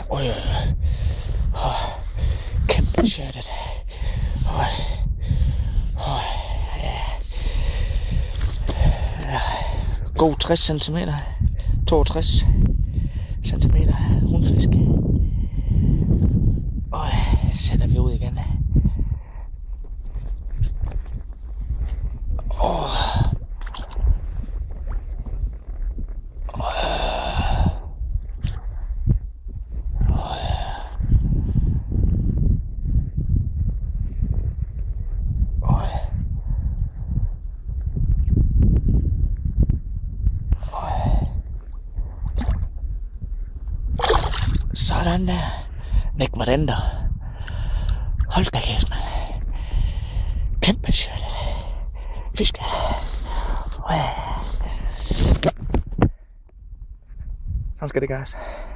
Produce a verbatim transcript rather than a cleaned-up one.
Øj, øj, øj. Kæmpe shirtet. Øj. Øj, ja. Ja. God tres centimeter. toogtres centimeter hundfisk. Øj, sætter vi ud igen. Åh. Sådan der. Væk var den der. Hold da kæft, mand. Kæmpe shit. Fisk. Sådan skal det gøres.